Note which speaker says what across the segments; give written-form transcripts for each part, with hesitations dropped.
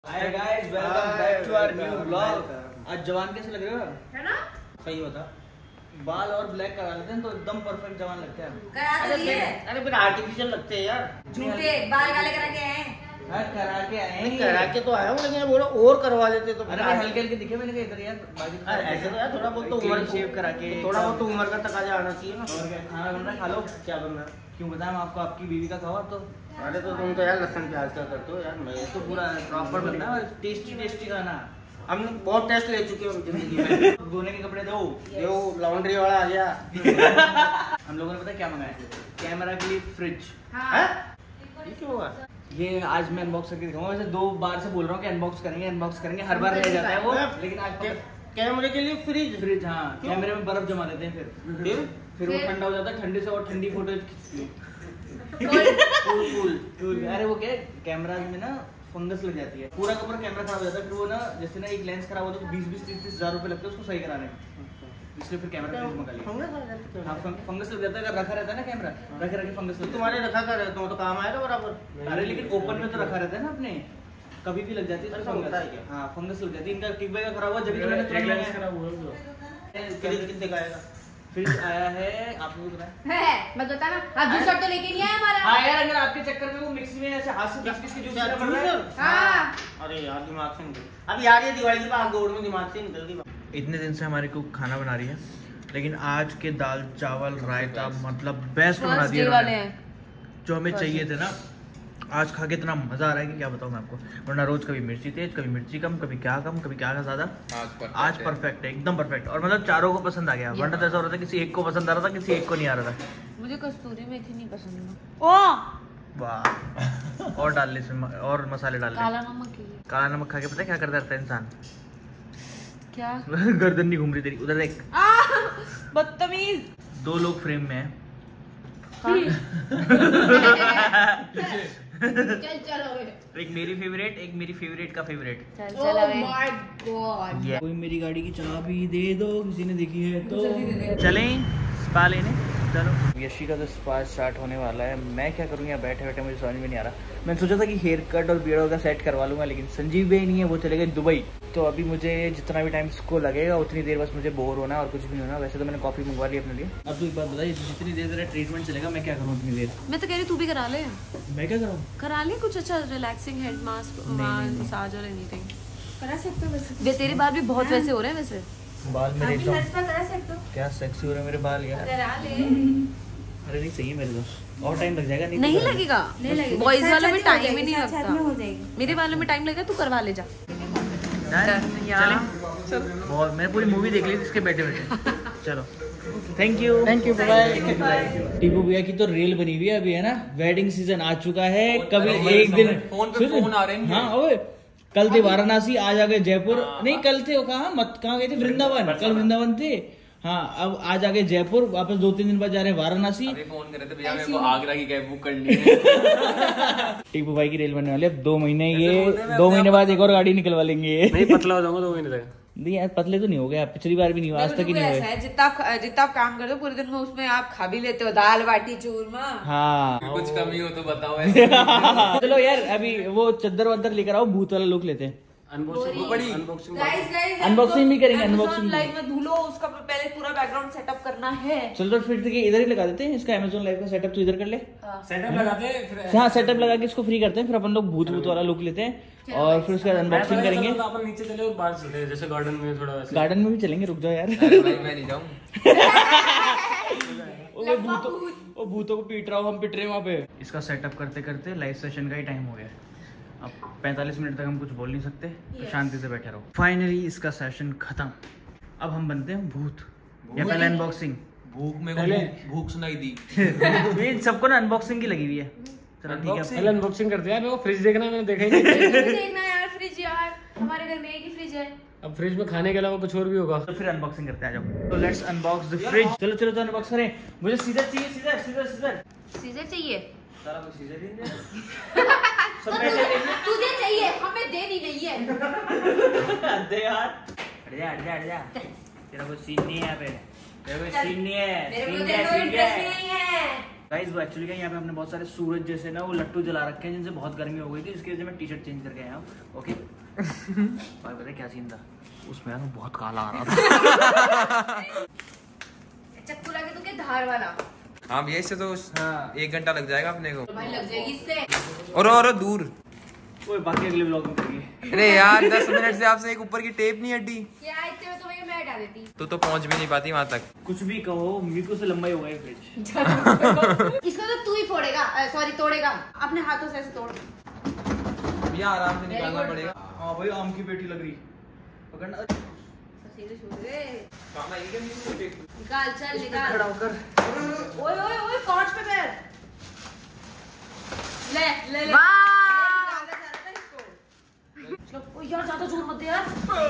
Speaker 1: Hi guys, welcome back to our new vlog. आज जवान कैसे लग रहे हो? है ना? सही होता। बाल और ब्लैक करा लेते हैं तो एकदम परफेक्ट जवान लगते हैं।
Speaker 2: करा तो दिए।
Speaker 3: अरे फिर आर्टिफिशियल लगते हैं यार।
Speaker 2: झूठे बाल काले करा के आए।
Speaker 1: हाँ, करा के आए हैं।
Speaker 3: करा के तो आया हूँ, लेकिन बोलो और करवा लेते तो।
Speaker 1: अरे हल्के हल्के दिखे मैंने कहा इधर यार।
Speaker 3: ऐसे तो यार थोड़ा बहुत तो उम्र
Speaker 1: शेव करा के
Speaker 3: थोड़ा बहुत तो उम्र का तकाजा आना चाहिए ना।
Speaker 1: और क्या खाना बन रहा है, खा लो।
Speaker 3: क्या बन रहा है?
Speaker 1: क्यों बताएं आपको, आपकी बीवी का खाओ तो।
Speaker 3: अरे तो तुम तो यार लहसुन प्याज का करते हो यार। मैं
Speaker 1: तो पूरा प्रॉपर बनना है और टेस्टी टेस्टी खाना।
Speaker 3: हम बहुत टेस्ट ले चुके हैं जिंदगी में।
Speaker 1: धोने के कपड़े दो।
Speaker 3: यो लॉन्ड्री वाला आ गया।
Speaker 1: हम लोगों ने पता क्या मंगाया? कैमरा के लिए फ्रिज।
Speaker 2: हाँ।
Speaker 3: ये क्यों हुआ?
Speaker 1: ये आज मैं अनबॉक्स करके दिखाऊंगा। वैसे 2 बार से बोल रहा हूँ कि अनबॉक्स करेंगे, हर बार रह जाता है वो। लेकिन आज
Speaker 3: कैमरे के लिए फ्रिज।
Speaker 1: हाँ, कैमरे में बर्फ जमा देते हैं, फिर वो ठंडा हो जाता है। ठंडी से और ठंडी फोटो खींचती है। कूल। अरे वो क्या, कैमरा में ना फंगस लग जाती है, पूरा का पूरा कैमरा खराब हो जाता है। फिर वो ना जैसे ना एक लेंस खराब होता है तो 20-30 हज़ार रुपए लगते हैं उसको सही कराने में। इसलिए फिर कैमरा फ्रिज मंगा लिया। हाँ, फंगस लग जाता है अगर रखा रहता है ना कैमरा, रखे फंगस लग।
Speaker 3: तुम्हारे रखा कर रहे तो काम आएगा बराबर।
Speaker 1: अरे लेकिन ओपन में तो रखा रहता है ना अपने, कभी भी लग जाती है फंगस। हाँ, फंगस लग जाती है। इनका टिक बैग खराब हुआ जब मैंने तुरंत खराब हुआ।
Speaker 3: कितने का आएगा?
Speaker 1: फ्रिज आया है, आपको बताया
Speaker 2: है मैं बता ना, आप जूसर तो लेके नहीं आए हमारा।
Speaker 1: हाँ यार, अगर आपके चक्कर में वो मिक्स में ऐसे हाथ से किस के जूस लेना पड़ रहा है।
Speaker 2: हाँ।
Speaker 3: अरे यार दिमाग से निकल। अब यार ये दिवाली की भाग दौड़ में दिमाग से निकल गई।
Speaker 1: इतने दिन से हमारे को खाना बना रही है, लेकिन आज के दाल चावल रायता मतलब बेस्ट बना दिया जो हमें चाहिए थे ना। आज खा के इतना मजा आ रहा है कि क्या बताऊं मैं आपको। वरना रोज कभी मिर्ची तेज, कभी मिर्ची कम, कभी क्या ज्यादा। आज परफेक्ट है, एकदम परफेक्ट। और मतलब चारों को पसंद आ गया। वरना तो ऐसा हो रहा था किसी एक को पसंद आ रहा था, किसी एक को नहीं आ रहा था।
Speaker 2: मुझे कस्तूरी मेथी नहीं पसंद।
Speaker 1: वाह। और डाल ले इसमें, और मसाले डाल ले। काला नमक खा के पता है क्या करता रहता है इंसान?
Speaker 2: क्या?
Speaker 1: गर्दन नहीं घूम रही तेरी, उधर देख।
Speaker 2: बदतमीज।
Speaker 1: 2 लोग फ्रेम में हैं।
Speaker 2: चल
Speaker 1: एक मेरी फेवरेट का फेवरेट।
Speaker 2: Oh my God.
Speaker 1: कोई मेरी गाड़ी की चाबी दे दो, किसी ने देखी है तो। चलें स्पा लेने, चलो। यशी का तो स्पा स्टार्ट होने वाला है। मैं क्या करूँ यहाँ बैठे बैठे, मुझे समझ में नहीं आ रहा। मैंने सोचा था कि हेयर कट और बियर्ड का सेट करवा लूंगा, लेकिन संजीव भाई नहीं है, वो चले गए दुबई। तो अभी मुझे जितना भी टाइम इसको लगेगा उतनी देर बस मुझे बोर होना और कुछ भी नहीं होना। वैसे तो मैंने कॉफी मंगवा ली अपने लिए। अब तो एक बात बताइए, जितनी देर तेरा ट्रीटमेंट चलेगा मैं क्या करूँ उतनी देर?
Speaker 4: मैं तो कह रही तू भी करा ले।
Speaker 1: मैं क्या करूँ?
Speaker 4: करा ले कुछ अच्छा, रिलैक्सिंग हेड मास्क, मसाज और एनीथिंग
Speaker 2: करा सकते हो वैसे।
Speaker 4: तेरे बाल भी बहुत वैसे हो रहे हैं वैसे।
Speaker 1: बाल मेरे
Speaker 2: अभी हेयर स्पा करा सकते हो।
Speaker 1: क्या सेक्सी हो रहे हैं मेरे बाल यार।
Speaker 2: करा ले।
Speaker 1: अरे नहीं चाहिए मेरे दोस्त, और टाइम लग जाएगा।
Speaker 4: नहीं लगेगा, बॉयज वालों में टाइम ही नहीं
Speaker 2: हो
Speaker 4: लगता।
Speaker 2: जाएगी।
Speaker 4: मेरे बालों में टाइम लगेगा, तू करवा ले जा।
Speaker 1: बहुत, मैंने पूरी मूवी देख ली थी इसके बैठे बैठे। चलो थैंक यू बाय। टीपू भैया की तो रेल बनी हुई है अभी, है ना। वेडिंग सीजन आ चुका है। कभी एक दिन फोन आ रहे हैं। हाँ ओए, कल थे वाराणसी, आज आ गए जयपुर। नहीं कल थे कहाँ गए थे? वृंदावन। कल वृंदावन थे। हाँ, अब आज आ गए जयपुर। वापस 2-3 दिन बाद जा रहे हैं वाराणसी।
Speaker 5: अभी फोन करे थे भैया, मेरे को आगरा की कैब बुक करनी है।
Speaker 1: टीपू भाई की रेल बनने वाली है 2 महीने। ये 2 महीने बाद एक और गाड़ी निकलवा लेंगे।
Speaker 5: नहीं पतला हो जाऊंगा 2 महीने तक।
Speaker 1: नहीं यार, पतले तो नहीं हो गए आप, पिछली बार भी नहीं हुआ, आज तक ही नहीं हुए।
Speaker 2: जितना आप काम करते हो पूरे दिन में, उसमें आप खा भी लेते हो दाल बाटी चूरमा।
Speaker 1: हाँ।
Speaker 5: कुछ कमी हो तो बताओ ऐसे।
Speaker 1: चलो यार, अभी वो चद्दर वद्दर लेकर आओ, भूत वाला लुक लेते हैं। अनबॉक्सिंग भी करेंगे। अनबॉक्सिंग
Speaker 2: लाइव में धुलो, उसका पहले पूरा बैकग्राउंड सेटअप करना है।
Speaker 1: चलो तो फिर इधर ही लगा देते हैं इसका Amazon लाइव का सेटअप। तो इधर कर ले।
Speaker 5: सेटअप लगाते हैं।
Speaker 1: हाँ, सेटअप लगा के इसको फ्री करते हैं, फिर अपन लोग भूत वाला लुक लेते हैं और फिर उसके बाद अनबॉक्सिंग करेंगे।
Speaker 5: अपन नीचे चले और बाहर चले, जैसे गार्डन में थोड़ा वैसे।
Speaker 1: गार्डन में भी चलेंगे, रुक जाओ यार।
Speaker 5: मैं नहीं जाऊँ।
Speaker 1: वो भूतों को पीट रहा हूँ, हम पिट रहे हैं वहाँ पे। इसका सेटअप करते करते लाइव सेशन का ही टाइम हो गया। अब 45 मिनट तक हम कुछ बोल नहीं सकते, तो शांति से बैठे रहो। फाइनली इसका सेशन खत्म। अब हम बनते हैं भूत या पहले अनबॉक्सिंग।
Speaker 5: भूख में भूख सुनाई दी।
Speaker 1: ये सबको ना अनबॉक्सिंग की लगी हुई है। चलो ठीक है,
Speaker 5: पहले अनबॉक्सिंग करते हैं। वो फ्रिज देखना है, मैंने देखा ही नहीं।
Speaker 2: देखना यार फ्रिज, यार हमारे घर में एक ही फ्रिज है।
Speaker 5: अब फ्रिज में खाने के अलावा कुछ और भी होगा।
Speaker 1: तो फिर अनबॉक्सिंग करते हैं, आ जाओ। तो लेट्स अनबॉक्स द फ्रिज। चलो तो अनबॉक्स करें। मुझे सीजर चाहिए,
Speaker 2: सीजर चाहिए।
Speaker 1: सारा कुछ सीजर ही दे। सब पैसे देंगे।
Speaker 2: तुझे चाहिए, हमें देनी नहीं है।
Speaker 1: दे यार। हट जा। तेरा कोई सीन नहीं है यहाँ पे। तेरा कोई सीन नहीं है।
Speaker 2: मेरे को तो इंटरेस्ट नहीं है।
Speaker 1: गाइस वो एक्चुअली क्या यहाँ पे हमने बहुत सारे सूरज जैसे ना वो लट्टू जला रखे हैं जिनसे बहुत गर्मी हो गई थी, इसके वजह से मैं टी शर्ट चेंज करके आया हूँ। ओके भाई पता है क्या सीन था उसमें यार बहुत काला आ रहा था।
Speaker 2: चक्कू लगे तो क्या धार वाला।
Speaker 6: हाँ भैया इससे तो
Speaker 1: हाँ
Speaker 6: 1 घंटा लग जाएगा अपने को।
Speaker 2: भाई लग जाएगी इससे।
Speaker 6: और दूर।
Speaker 1: वो बाकी अगले ब्लॉग में करेंगे।
Speaker 6: अरे यार 10 मिनट से आपसे एक ऊपर की टेप नहीं हटी।
Speaker 2: क्या इतने में तो भैया मैं हटा देती।
Speaker 6: तो पहुंच भी नहीं पाती वहां तक।
Speaker 1: कुछ भी कहो मीकू से लंबा ही होगा ये फ्रिज।
Speaker 2: इसको तो तू ही फोड़ेगा, सॉरी तोड़ेगा अपने हाथों से, ऐसे तोड़।
Speaker 6: भैया आराम से निकालना पड़ेगा।
Speaker 1: हाँ भाई आम की पेटी लग रही पकड़ना।
Speaker 2: सीधे छूट गए।
Speaker 6: काम आएगी क्या मीकू टेप?
Speaker 2: निकाल चल निकाल।
Speaker 1: खड़ा होकर
Speaker 2: ओए ओए ओए कॉर्च पे पैर। ले ले ले। ओ यार ज्यादा जोर मत दे यार।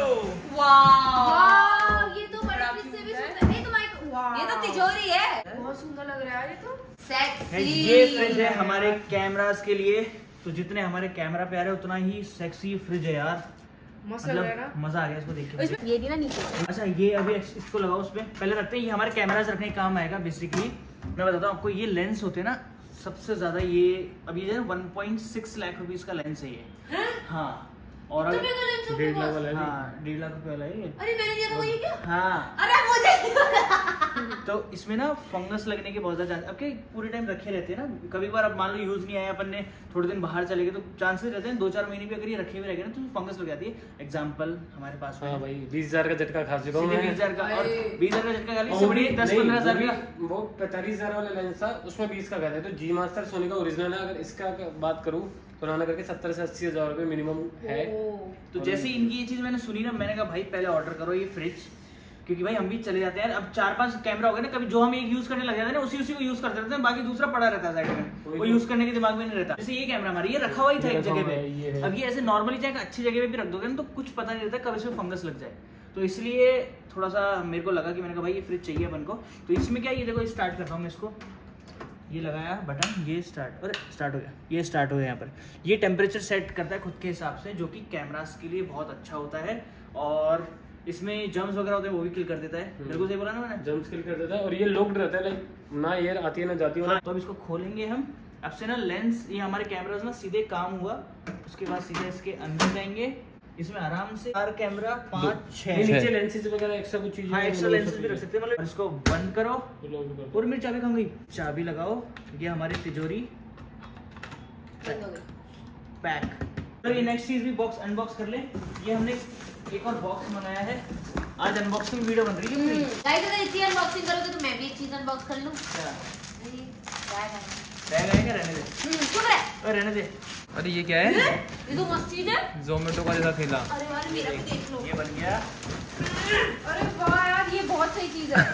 Speaker 2: वाह ये तो बड़ा फ्रिज से भी सुंदर है। तो माइक वाह ये तो तिजोरी है। बहुत सुंदर लग रहा है ये तो। सेक्सी।
Speaker 1: ये फ्रिज है हमारे कैमरास के लिए, तो जितने हमारे कैमरा पे आ रहे उतना ही सेक्सी फ्रिज है यार।
Speaker 2: मस्त लग रहा है ना।
Speaker 1: मजा आ गया इसको देख के।
Speaker 2: ये भी ना नीचे।
Speaker 1: अच्छा ये अभी इसको लगाओ उस पे पहले रखते हैं। ये हमारे कैमरास रखने का काम आएगा बेसिकली। मैं बताता हूँ आपको, ये लेंस होते हैं ना सबसे ज्यादा, ये अभी जो है 1.6 लाख रुपीज का लेंस है ये। हाँ और
Speaker 2: तो 1.5 लाख वाला है।
Speaker 1: हाँ 1.5 लाख रुपए वाला है ये।
Speaker 2: अरे मैंने दिया था ये क्या?
Speaker 1: हाँ
Speaker 2: अरे मुझे
Speaker 1: तो इसमें ना फंगस लगने के बहुत ज्यादा चांस। अब क्या पूरे टाइम रखे रहते हैं ना, कभी बार अब मान लो यूज नहीं आया अपन ने, थोड़े दिन बाहर चले गए तो चांसेस रहते हैं 2-4 महीने भी अगर ये रखे हुए रहेंगे ना तो फंगस लग जाती है। एग्जाम्पल हमारे पास
Speaker 7: हाँ भाई 20,000 का झटका खा चुका हूँ।
Speaker 1: 20,000 का और 20,000 का झटका खा लिया। 10-15,000 का
Speaker 7: वो 45,000 वाला लेंस था, उसमें 20 का गया था। तो जी मास्टर सोनी का ओरिजिनल है। अगर इसका बात करूँ तो उन्होंने करके 70 से 80,000 रुपए मिनिमम है।
Speaker 1: तो जैसे इनकी ये चीज मैंने सुनी ना, मैंने कहा भाई पहले ऑर्डर करो ये फ्रिज, क्योंकि भाई हम भी चले जाते हैं यार। अब 4-5 कैमरा हो गए ना, कभी जो हम एक यूज करने लग जाते हैं ना उसी को यूज करते रहते हैं, बाकी दूसरा पड़ा रहता है साइड में, वो यूज करने के दिमाग में नहीं रहता। जैसे ये कैमरा हमारा ये रखा हुआ ही था एक जगह पे। अब ये ऐसे नॉर्मली चाहे अच्छी जगह पे भी रख दोगे ना तो कुछ पता नहीं रहता कब इसमें फंगस लग जाए। तो इसलिए थोड़ा सा मेरे को लगा कि मैंने कहा भाई ये फ्रिज चाहिए अपन को। तो इसमें क्या, ये देखो स्टार्ट करता हूँ मैं इसको, ये लगाया बटन, ये स्टार्ट, और स्टार्ट हो गया। ये स्टार्ट हो गया। यहाँ पर ये टेम्परेचर सेट करता है खुद के हिसाब से, जो कि कैमरास के लिए बहुत अच्छा होता है। और इसमें जर्म्स वगैरह होते हैं वो भी किल कर देता है। बिल्कुल सही बोला ना मैंने?
Speaker 7: जर्म्स किल कर देता है और ये लॉक्ड रहता है, लाइक ना एयर आती है ना जाती है।
Speaker 1: हाँ, तो अब इसको खोलेंगे हम। अब से ना लेंस, ये हमारे कैमरास ना सीधे काम हुआ, उसके बाद सीधे इसके अंदर जाएंगे। इसमें आराम से 4 कैमरा 5-6
Speaker 7: नीचे लेंसेज वगैरह एक्स्ट्रा कुछ चीजें।
Speaker 1: हाँ एक्स्ट्रा लेंसेज भी रख सकते हैं। मतलब इसको बंद करो और मेरी चाबी कहाँ गई? चाबी लगाओ। ये हमारी तिजोरी पैक। तो ये नेक्स्ट चीज भी बॉक्स अनबॉक्स कर ले। ये हमने एक और बॉक्स मंगाया है, आज अनबॉक्सिंग वीडियो बन रही है।
Speaker 2: गाइस अगर इतनी अनबॉक्सिंग करोगे तो मैं भी एक चीज अनबॉक्स कर लूं।
Speaker 1: बैग है क्या? रहने दे,
Speaker 2: चुप रह।
Speaker 1: रहने दे।
Speaker 6: अरे ये क्या है?
Speaker 2: ये तो मस्त चीज है।
Speaker 6: जोमेटो का जैसा ठेला।
Speaker 2: अरे यार मेरा भी देख लो।
Speaker 1: ये बन गया।
Speaker 2: अरे वाह यार ये बहुत सही चीज है।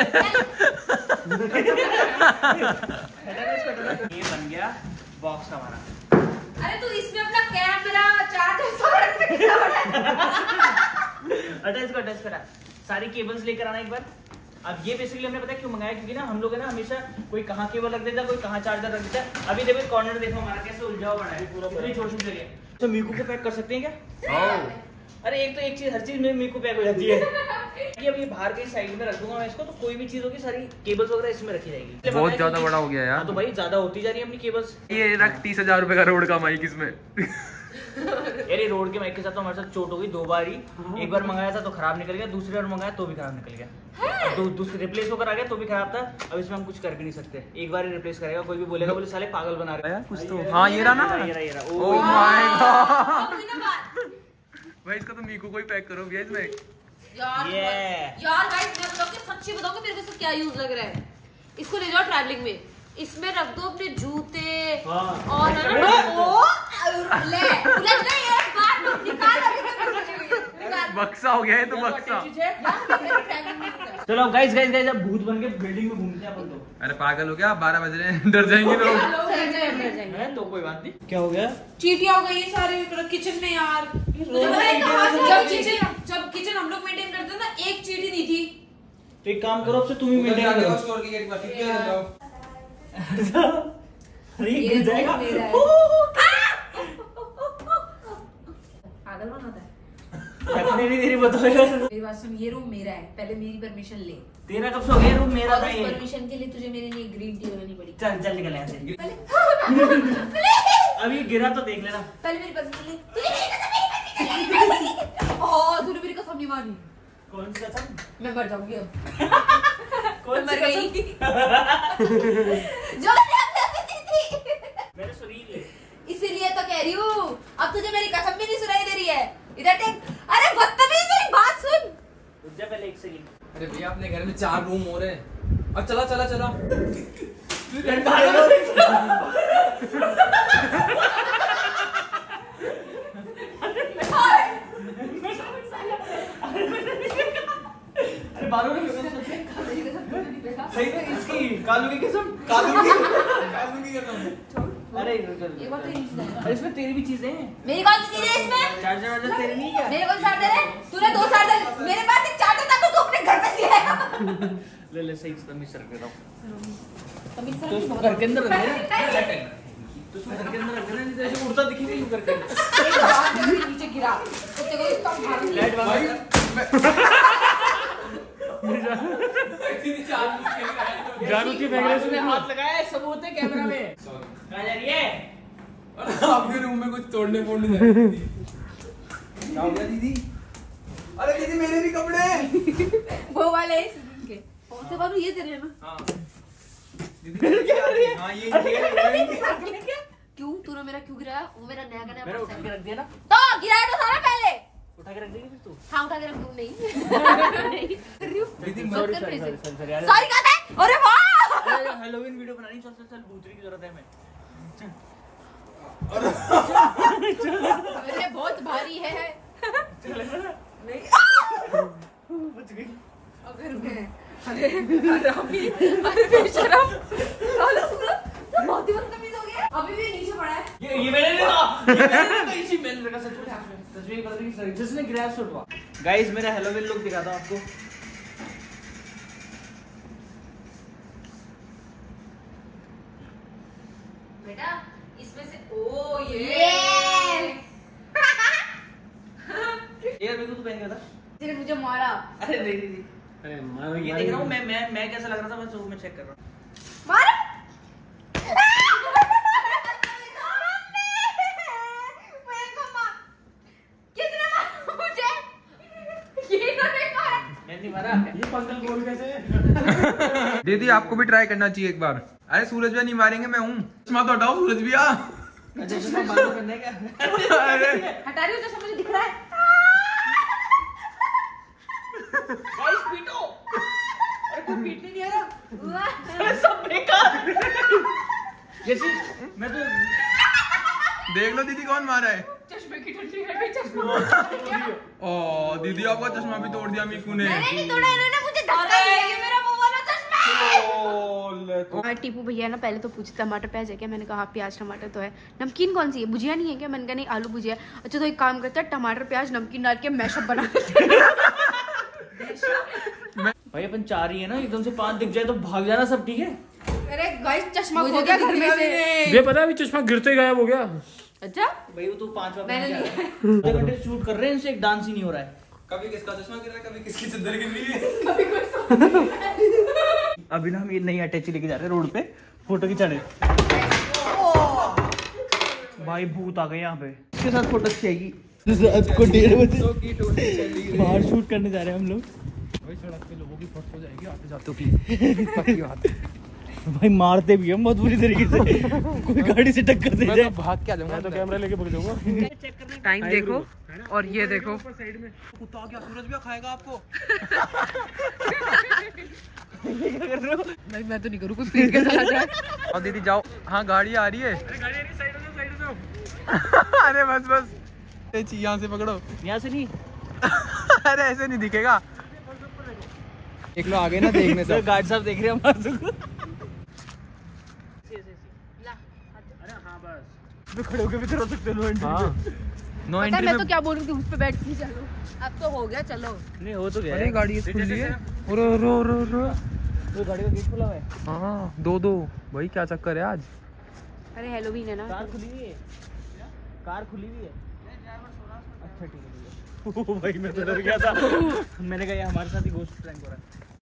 Speaker 1: ये बन गया बॉक्स हमारा।
Speaker 2: अरे तू इसमें अपना कैमरा चार्जर सब रख के क्या
Speaker 1: अटैच कर, अटैच करा। सारी केबल्स लेकर आना एक बार। अब ये बेसिकली हमने पता है क्यों मंगाया, क्योंकि ना हम लोग है ना हमेशा कोई कहाँ केबल रख देता है, कोई कहाँ चार्जर रख देता है। अभी देखो कॉर्नर देखो हमारा कैसे उलझा हुआ है, पूरा इतनी छोटी जगह। तो मीकू को पैक कर सकते हैं क्या? अरे एक तो एक चीज, हर चीज में मीकू पैक हो जाती है। अब ये बाहर के साइड में रख दूंगा मैं इसको, तो कोई भी चीज होगी सारी केबल्स वगैरह इसमें रखी जाएगी।
Speaker 6: बहुत ज्यादा बड़ा हो गया यार।
Speaker 1: तो भाई ज्यादा होती जा रही है अपनी केबल्स।
Speaker 6: ये रख 30,000 रुपए का रोड का माइक इसमें।
Speaker 1: यार रोड के माइक के साथ तो हमारे साथ चोट हो गई 2 बार ही। एक बार मंगाया था तो खराब निकल गया, दूसरी बार मंगाया तो भी खराब निकल गया। दूसरी रिप्लेस होकर आ गया तो भी खराब था। अब इसमें हम कुछ कर भी नहीं सकते, एक बार ही रिप्लेस करेगा। कोई भी बोलेगा बोले साले पागल बना रहे हैं
Speaker 6: कुछ तो। हाँ ये रहा ना,
Speaker 1: ये रहा।
Speaker 6: ओह माय गॉड भाई इसका तो मीकू को ही पैक करो भैया इसमें।
Speaker 2: यार गाइस मैं बताऊं कि सच्ची बताऊं कि मेरे को इसका क्या यूज लग रहा है। इसको ले जाओ ट्रैवलिंग में, इसमें रख दो अपने जूते और है ना ओ ले उलझ गई यार बात निकाल अभी निकाल।
Speaker 6: बक्सा हो गया है तो बक्सा।
Speaker 1: चलो गाइस अब भूत बन के बिल्डिंग में घूमते हैं अपन तो।
Speaker 6: अरे पागल हो गया, 12 बज रहे हैं, डर जाएंगे लोग।
Speaker 1: है तो कोई बात नहीं। क्या हो गया?
Speaker 2: चीटियां हो गई सारे किचन में यार। जब किचन हम लोग मेंटेन करते थे ना, एक चीटी नहीं थी।
Speaker 1: तो एक काम करो, अब से तुम ही मेंटेन करो।
Speaker 6: स्टोर की गेट पर ठीक है।
Speaker 1: अरे ये गिर जाएगा।
Speaker 2: पागल बनाता है।
Speaker 1: रखने नहीं तेरी बताएगा।
Speaker 2: मेरी बात सुन, ये रूम मेरा है, पहले मेरी परमिशन ले।
Speaker 1: तेरा कब से हो गया रूम मेरा था ये?
Speaker 2: परमिशन के लिए तुझे मेरे लिए ग्रीन टी बनानी पड़ी।
Speaker 1: चल चल निकल यहाँ से। अभी गिरा तो देख लेना।
Speaker 2: पहले मेरी परमिशन ले। तूने मेरी कसम नहीं मानी।
Speaker 1: कौन सी कसम?
Speaker 2: मैं मर जाऊंगी अब।
Speaker 1: कौन
Speaker 2: मर गई जो
Speaker 1: मैंने सुनी ले।
Speaker 2: इसीलिए तो कह रही हूँ, अब तुझे मेरी कसम भी नहीं सुनाई दे रही है। इधर देख। अरे बदतमीज, मेरी बात सुन।
Speaker 1: रुक जा पहले 1 सेकंड।
Speaker 6: अरे भैया अपने घर में 4 रूम हो रहे हैं। अब चला चला चला।
Speaker 1: अरे बालों ने सही में इसकी कालू की कसम। कालू की कसम। अरे अरे इसमें तेरी भी चीजें हैं।
Speaker 2: मेरी कौन सी चीज है इसमें?
Speaker 1: चार्जर वार्जर तेरे नहीं क्या?
Speaker 2: मेरे कौन चार्जर है? तूने 2 चार्जर, मेरे पास एक चार्जर था तो तू अपने घर में लिया है।
Speaker 1: ले ले सही तमीज से रख देता हूँ।
Speaker 2: तमीज से
Speaker 1: तो उसको घर के अंदर रख देना। तो उसको घर के अंदर रख देना, नहीं तो ऐसे उड़ता दिखेगा यूं करके।
Speaker 2: एक बार जब नीचे गिरा तो तेरे को इसका मारूंगी।
Speaker 1: लाइट बंद कर।
Speaker 7: जानू की बैग
Speaker 1: उसने हाथ लगाया है, सबूत है कैमरा में। कहाँ जा रही है?
Speaker 6: आपके रूम में कुछ तोड़ने फोड़ने जा रही थी। क्या हो गया दीदी? अरे दीदी मेरे भी कपड़े।
Speaker 2: वो वाले के कौन से बाबू ये तेरे हैं ना?
Speaker 6: हाँ दीदी क्या कर रही है? हाँ ये
Speaker 2: क्यों तूने मेरा क्यों गिराया? वो मेरा नया का नया
Speaker 1: मैंने उठा
Speaker 2: पर्स
Speaker 1: के
Speaker 2: है।
Speaker 1: रख दिया ना।
Speaker 2: तो गिराया तो सारा पहले।
Speaker 1: उठा के रख देगी फिर तू।
Speaker 2: हाँ उठा के रख दूँ। नहीं
Speaker 6: दीदी
Speaker 1: सॉरी
Speaker 2: कर
Speaker 1: सॉरी
Speaker 2: फिर से।
Speaker 1: सॉरी सॉरी यार।
Speaker 2: सॉरी कहता है। अरे वाह,
Speaker 1: अरे हेलोवीन वीडियो बनानी, चल चल चल, भूतरी की जरूरत है हमें।
Speaker 2: मेरे बहुत भारी है। नहीं
Speaker 1: बच गई।
Speaker 2: अबे रुके। अरे हरामी, अरे बेशरम, साला सूरत तो बहुत ही बदतमीज हो गया। अभी भी नीचे पड़ा है।
Speaker 1: ये मैंने नहीं कहा, ये मैंने नहीं कहा, इसी मैंने रखा सच में। तस्वीर बदल गई सर, जिसने गिराया सुटवा। गाइस मेरा हेलोवीन लुक दिखाता हूं आपको।
Speaker 2: बेटा इसमें से ओ ये
Speaker 1: यार मेरे को तू पहन के बता।
Speaker 2: तेरे मुझे मारा।
Speaker 1: अरे नहीं नहीं नहीं।
Speaker 7: अरे
Speaker 1: ये देख रहा हूँ मैं कैसा लग रहा था, बस वो मैं चेक कर रहा हूँ।
Speaker 2: मारा किसने मारा मुझे? ये इन्होंने मारा।
Speaker 1: मैंने मारा।
Speaker 7: ये पंगल बोल कैसे?
Speaker 6: दीदी आपको भी ट्राई करना चाहिए एक बार। अरे सूरज भैया नहीं मारेंगे, मैं हूँ। चश्मा तो हटाओ सूरज भैया।
Speaker 1: अच्छा चश्मा बालों करने का।
Speaker 6: अरे
Speaker 2: हटा रही हो तो मुझे दिख रहा है।
Speaker 1: गाइस पीटो। अरे कोई पीटने नहीं आ रहा। अरे सब बेकार। जैसे मैं तो
Speaker 6: देख लो दीदी कौन मारा है।
Speaker 2: चश्मे की ठंडी है, चश्मा।
Speaker 6: ओ दीदी आपका चश्मा भी तोड़ दिया मीकू ने।
Speaker 2: मैंने नहीं तोड़ा, इन्होंने मुझे धक्का दिया। ये मेरा वो वाला चश्मा है।
Speaker 4: टीपू भैया ना पहले तो पूछे टमाटर प्याज है क्या? मैंने कहा प्याज टमाटर तो है। नमकीन कौन सी है? भुजिया नहीं है क्या? मैंने कहा नहीं आलू भुजिया। अच्छा तो एक काम करता है, टमाटर प्याज नमकीन डाल के मैशअप बना
Speaker 1: भाई अपन 4 ही है ना, एकदम से 5 दिख जाए तो भाग जाना सब, ठीक है?
Speaker 2: अरे गाइस चश्मा खो गया घर में से।
Speaker 7: ये पता है अभी चश्मा गिरते गायब हो गया।
Speaker 2: अच्छा
Speaker 1: भाई वो तो 5
Speaker 2: मैंने लिया।
Speaker 1: आधे घंटे शूट कर रहे हैं, इनसे एक डांस ही नहीं हो रहा है।
Speaker 6: कभी किसका चश्मा गिर रहा है, कभी किसकी चद्दर गिर रही है।
Speaker 1: अभी ना हम ये नई अटैची लेके जा रहे हैं रोड पे, फोटो खिंचाने। भाई भूत आ गए यहाँ पे, इसके साथ फोटो खिंचाएगी। रात को 1:30 बजे बाहर शूट करने जा रहे हैं हम लोग।
Speaker 6: भाई सड़क पे लोगों की फट हो जाएगी आते जाते की। पक्की बात।
Speaker 1: भाई मारते भी हम बहुत बुरी तरीके से। कोई गाड़ी से टक्कर दे जाए
Speaker 6: भाग क्या जाऊंगा।
Speaker 7: मैं तो कैमरा लेके भाग जाऊंगा।
Speaker 6: टाइम देखो और ये देखो। कुत्ता क्या सूरज भी खाएगा आपको।
Speaker 4: नहीं मैं तो नहीं करूँ, कोई पीट के चला जाए।
Speaker 6: और दीदी जाओ। हाँ गाड़ी आ रही है। अरे बस बस यहाँ से पकड़ो।
Speaker 1: यहाँ से नहीं।
Speaker 6: अरे ऐसे नहीं दिखेगा। देख लो आगे ना देखने से।
Speaker 1: गार्ड साहब देख रहे हैं हमारे को। अरे हाँ बस खड़े होकर भी तो रो सकते हो।
Speaker 6: हाँ नो
Speaker 4: पता है
Speaker 6: एंट्री
Speaker 4: मैं
Speaker 6: में।
Speaker 4: तो क्या बोल रही थी, उस पे बैठ के चलो। अब तो हो गया, चलो।
Speaker 1: नहीं हो तो गया।
Speaker 6: अरे गाड़ी खुली है। रो रो रो रो।
Speaker 1: तो गाड़ी का गेट खुला हुआ है।
Speaker 6: हाँ 2-2 भाई क्या चक्कर है आज।
Speaker 4: अरे हेलोवीन है ना।
Speaker 1: कार खुली हुई है। कार खुली हुई है। अच्छा ठीक है। भाई मैं तो डर गया था। मैंने कहा ये हमारे साथ ही घोस्ट प्रैंक हो रहा है।